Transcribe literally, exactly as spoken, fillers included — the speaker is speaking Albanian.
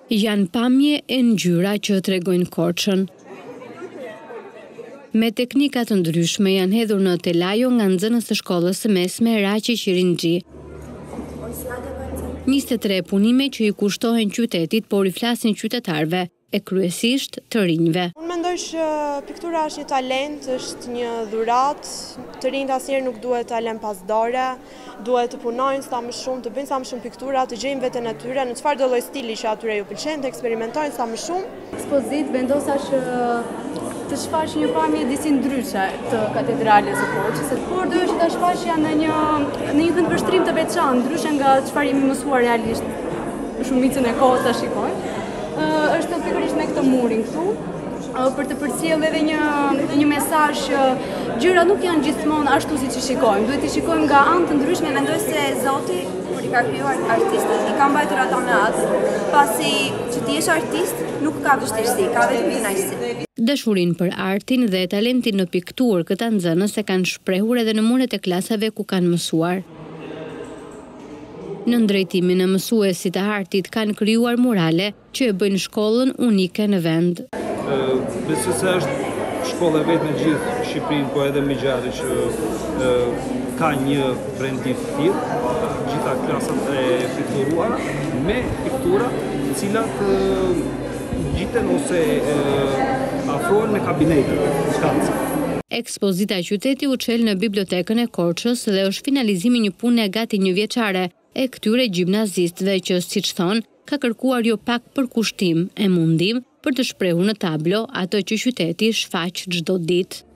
Janë pamje e ngjyra që tregojnë Korçën. Me teknika të ndryshme janë hedhur në telajo nga nxënës së shkollës së mesme Raqi Qirinxhi. njëzet e tre punime që i kushtohen qytetit, por i flasin qytetarëve, e kryesisht të rinjve. Unë mendoj që piktura është një talent, është një dhuratë, të rinjt asnjëherë nuk duhet ta lënë pas dore, duhet të punojnë sa më shumë, të bëjnë sa më shumë piktura, të gjejnë veten e tyre në çfarëdo lloj stili që atyre ju pëlqen, të eksperimentojnë sa më shumë. Ekspozit vendosa që të shfaq një pamje disi ndryshe të katedrales së Korçës, por doja që ta shfaqja në një në një këndvështrim të veçantë, ndryshe nga çfarë jemi mësuar realisht shumicën e kohës ta shikojmë. Uh, është pikërisht me këtë murin këtu, uh, për të përcjellë edhe një një mesazh që gjërat nuk janë gjithmonë ashtu siç i shikojmë. Duhet i shikojmë nga anë të ndryshme. Mendoj se Zoti kur i ka krijuar artistët i ka mbajtur ata me atë, pasi që ti jesh artist nuk ka vështirësi, ka vetëm kënaqësi. Dashurinë për artin dhe talentin në pikturë këta nxënës e kanë shprehur edhe në muret e klasave ku kanë mësuar. Në ndrejtimin e mësuesit të artit kanë krijuar murale që e bëjnë shkollën unike në vend. Besoj se është shkolla e vetë në gjithë Shqipërinë, po edhe më gjatë që e, ka një brendim të tillë, gjitha klasat e pikturuara me piktura të cilat e, gjiten ose e, afrohen me kabinetet, shkallëse. Ekspozita e qyteti u çel në bibliotekën e Korçës dhe është finalizimi një pune gati një vjeçare e këtyre gjimnazistëve që, siç thonë, ka kërkuar jo pak përkushtim e mundim për të shprehur në tablo ato që qyteti shfaq çdo ditë.